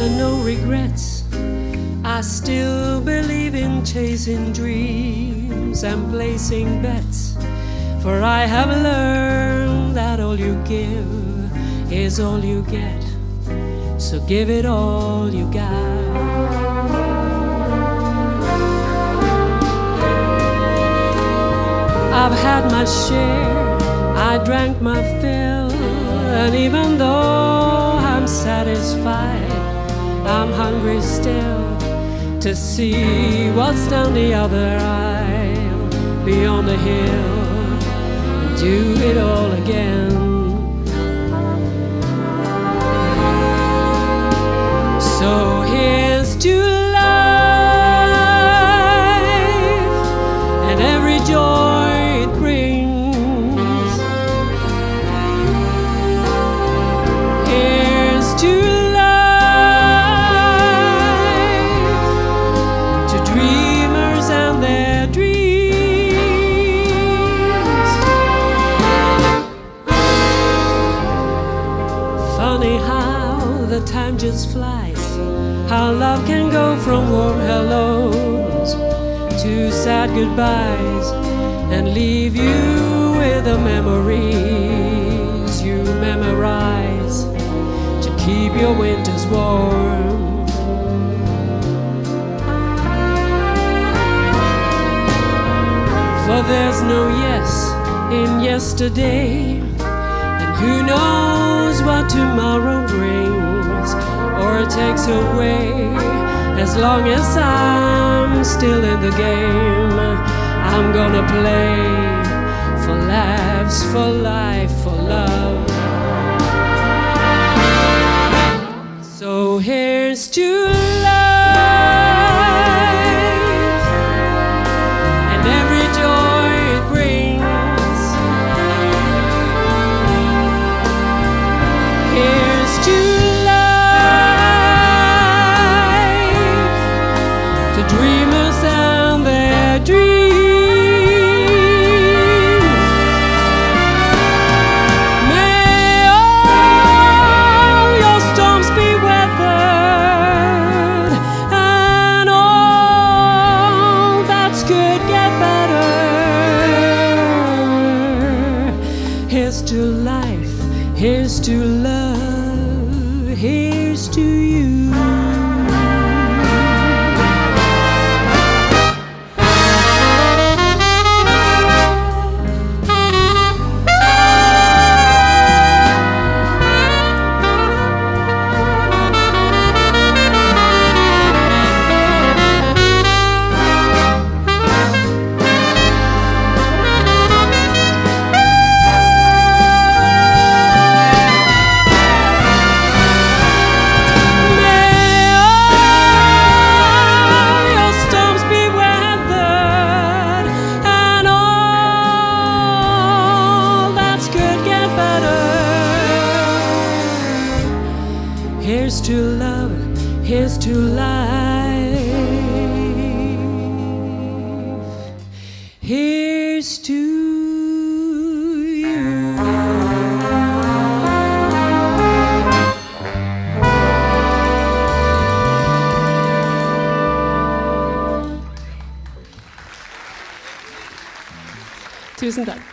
and no regrets. I still believe in chasing dreams and placing bets, for I have learned that all you give is all you get. So give it all you got. I've had my share, I drank my fill, and even though I'm satisfied, I'm hungry still to see what's down the other aisle, beyond the hill, and do it all again. So here's to life and every joy it brings. Here's to life, to dreamers and their dreams. Funny how the time just flies, how love can go from warm hellos to sad goodbyes, and leave you with the memories you memorize to keep your winters warm. For there's no yes in yesterday, and who knows what tomorrow brings or takes away. As long as I'm still in the game, I'm gonna play for laughs, for life, for love. So here's to life and every joy it brings. Here's to dreamers and their dreams. May all your storms be weathered, and all that's good get better. Here's to life, here's to love, here's to you. Here's to love, here's to life, here's to you. Tusen takk.